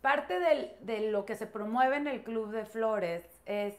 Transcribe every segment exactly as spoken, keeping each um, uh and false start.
Parte del, de lo que se promueve en el Club de Flores es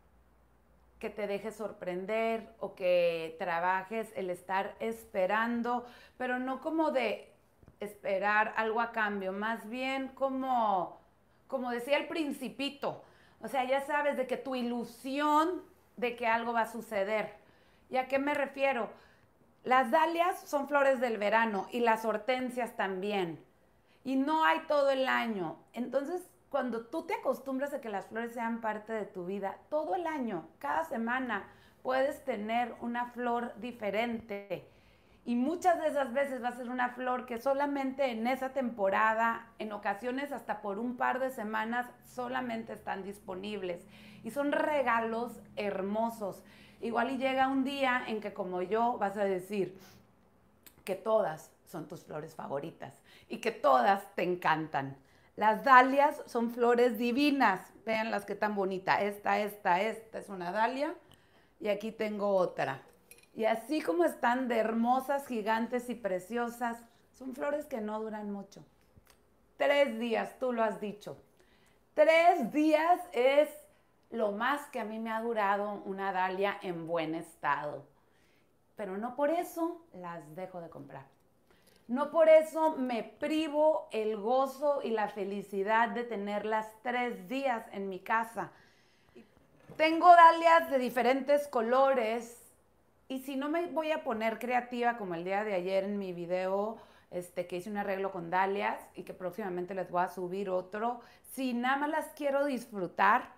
que te dejes sorprender o que trabajes el estar esperando, pero no como de esperar algo a cambio, más bien como, como decía el principito, o sea, ya sabes de que tu ilusión de que algo va a suceder. ¿Y a qué me refiero? Las dalias son flores del verano y las hortensias también. Y no hay todo el año. Entonces, cuando tú te acostumbras a que las flores sean parte de tu vida, todo el año, cada semana, puedes tener una flor diferente. Y muchas de esas veces va a ser una flor que solamente en esa temporada, en ocasiones hasta por un par de semanas, solamente están disponibles. Y son regalos hermosos. Igual y llega un día en que como yo vas a decir que todas son tus flores favoritas y que todas te encantan. Las dalias son flores divinas. Vean las que tan bonita. Esta, esta, esta es una dalia y aquí tengo otra. Y así como están de hermosas, gigantes y preciosas, son flores que no duran mucho. Tres días, tú lo has dicho. Tres días es lo más que a mí me ha durado una dalia en buen estado. Pero no por eso las dejo de comprar. No por eso me privo el gozo y la felicidad de tenerlas tres días en mi casa. Tengo dalias de diferentes colores y si no me voy a poner creativa como el día de ayer en mi video, este, que hice un arreglo con dalias y que próximamente les voy a subir otro, si nada más las quiero disfrutar,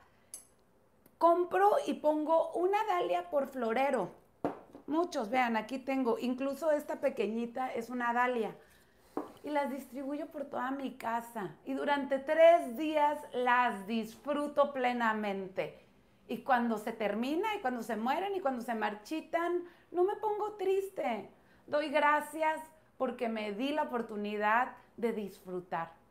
compro y pongo una dalia por florero. Muchos, vean, aquí tengo, incluso esta pequeñita es una dalia. Y las distribuyo por toda mi casa. Y durante tres días las disfruto plenamente. Y cuando se termina, y cuando se mueren, y cuando se marchitan, no me pongo triste. Doy gracias porque me di la oportunidad de disfrutar.